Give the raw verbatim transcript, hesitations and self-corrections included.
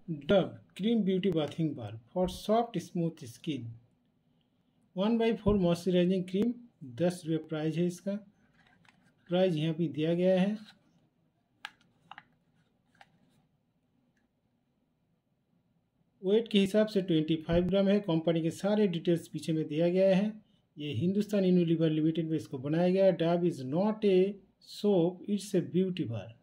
Dove cream beauty bathing bar for soft smooth skin, one by four moisturising cream, दस रुपये price है इसका। Price यहाँ पे दिया गया है। वेट के हिसाब से पच्चीस ग्राम है। कंपनी के सारे डिटेल्स पीछे में दिया गया है। ये हिंदुस्तान यूनिलीवर लिमिटेड में इसको बनाया गया है। Dove is not a soap, it's a beauty bar.